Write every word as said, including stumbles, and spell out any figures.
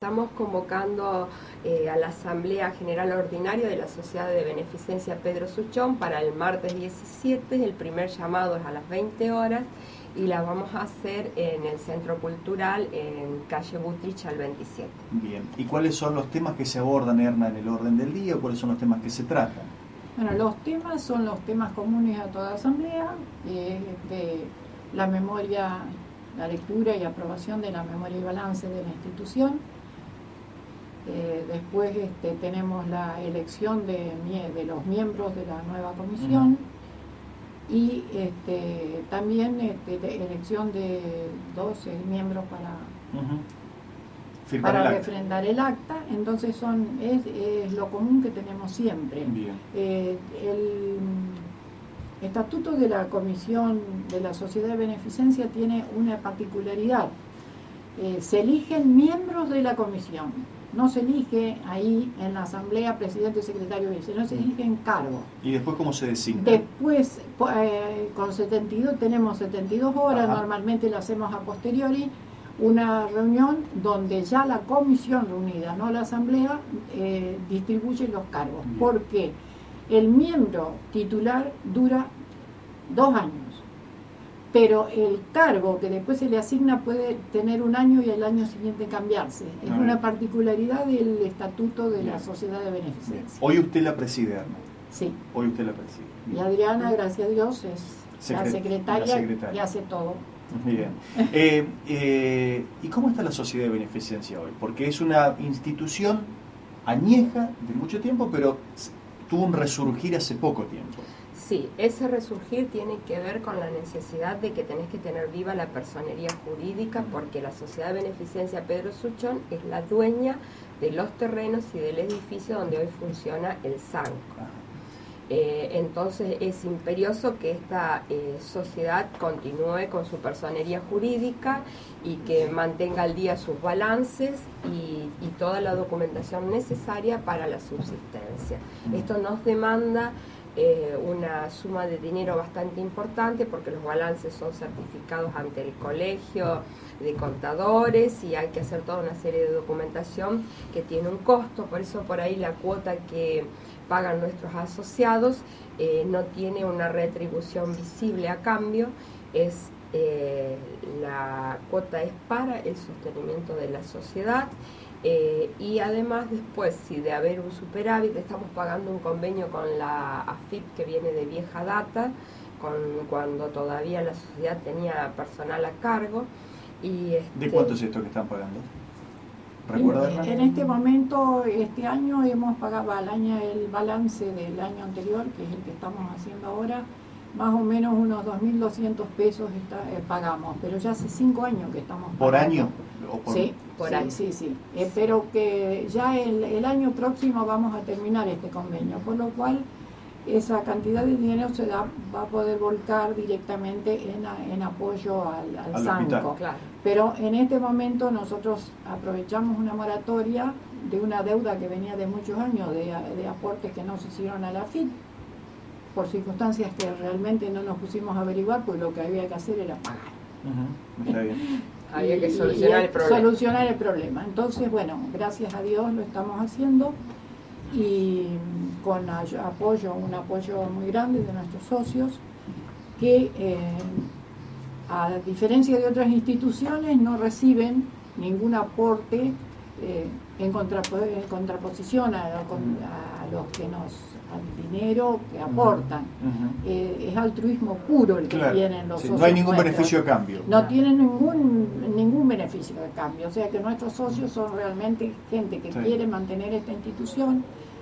Estamos convocando eh, a la Asamblea General Ordinaria de la Sociedad de Beneficencia Pedro Suchón para el martes diecisiete. El primer llamado es a las veinte horas y la vamos a hacer en el Centro Cultural en calle Butrich al veintisiete. Bien. ¿Y cuáles son los temas que se abordan, Erna, en el orden del día? ¿Cuáles son los temas que se tratan? Bueno, los temas son los temas comunes a toda asamblea, eh, de la memoria, la lectura y aprobación de la memoria y balance de la institución. Eh, después este, tenemos la elección de, de los miembros de la nueva comisión uh-huh. y este, también este, de elección de doce miembros para, uh-huh. para el refrendar el acta. Entonces son es, es lo común que tenemos siempre. Eh, el estatuto de la comisión de la Sociedad de Beneficencia tiene una particularidad. Eh, se eligen miembros de la comisión. No se elige ahí en la asamblea presidente, secretario, vice, no se eligen cargos. ¿Y después cómo se designa? Después, eh, con setenta y dos, tenemos setenta y dos horas, Ajá. normalmente la hacemos a posteriori, una reunión donde ya la comisión reunida, no la asamblea, eh, distribuye los cargos. Bien. Porque el miembro titular dura dos años. Pero el cargo que después se le asigna puede tener un año y el año siguiente cambiarse. Es ah, una particularidad del estatuto de bien. La Sociedad de Beneficencia. Hoy usted la preside, Erna. Sí. Hoy usted la preside. Bien. Y Adriana, gracias a Dios, es Secret la, secretaria la secretaria y hace todo. Bien. eh, eh, ¿Y cómo está la Sociedad de Beneficencia hoy? Porque es una institución añeja de mucho tiempo, pero tuvo un resurgir hace poco tiempo. Sí, ese resurgir tiene que ver con la necesidad de que tenés que tener viva la personería jurídica, porque la Sociedad de Beneficencia Pedro Suchón es la dueña de los terrenos y del edificio donde hoy funciona el SANCO. Eh, entonces es imperioso que esta eh, sociedad continúe con su personería jurídica y que mantenga al día sus balances y, y toda la documentación necesaria para la subsistencia. Esto nos demanda Eh, una suma de dinero bastante importante porque los balances son certificados ante el colegio de contadores y hay que hacer toda una serie de documentación que tiene un costo. Por eso por ahí la cuota que pagan nuestros asociados eh, no tiene una retribución visible a cambio, es eh, la cuota es para el sostenimiento de la sociedad. Eh, y además después, si de haber un superávit, estamos pagando un convenio con la A F I P que viene de vieja data, con cuando todavía la sociedad tenía personal a cargo. Y este, ¿De cuánto es esto que están pagando? ¿Recuerdan? En, en este momento, este año hemos pagado al año el balance del año anterior, que es el que estamos haciendo ahora, más o menos unos dos mil doscientos pesos está, eh, pagamos, pero ya hace cinco años que estamos pagando. ¿Por año? ¿O por... Sí, por sí, año. Sí, sí. Eh, pero que ya el, el año próximo vamos a terminar este convenio, por lo cual esa cantidad de dinero se da, va a poder volcar directamente en, en apoyo al, al, al SANCO. Claro. Pero en este momento nosotros aprovechamos una moratoria de una deuda que venía de muchos años, de, de aportes que no se hicieron a la A F I P, por circunstancias que realmente no nos pusimos a averiguar, pues lo que había que hacer era pagar. Uh-huh. Está bien. Había que solucionar el problema. Solucionar el problema. Entonces, bueno, gracias a Dios lo estamos haciendo y con apoyo, un apoyo muy grande de nuestros socios que, eh, a diferencia de otras instituciones, no reciben ningún aporte eh, en, contrap en contraposición a, a los que nos al dinero que aportan. Uh-huh. eh, es altruismo puro el que claro. tienen los sí, socios. No hay ningún nuestros. beneficio de cambio. No, no tienen ningún ningún beneficio de cambio. O sea que nuestros socios son realmente gente que sí. quiere mantener esta institución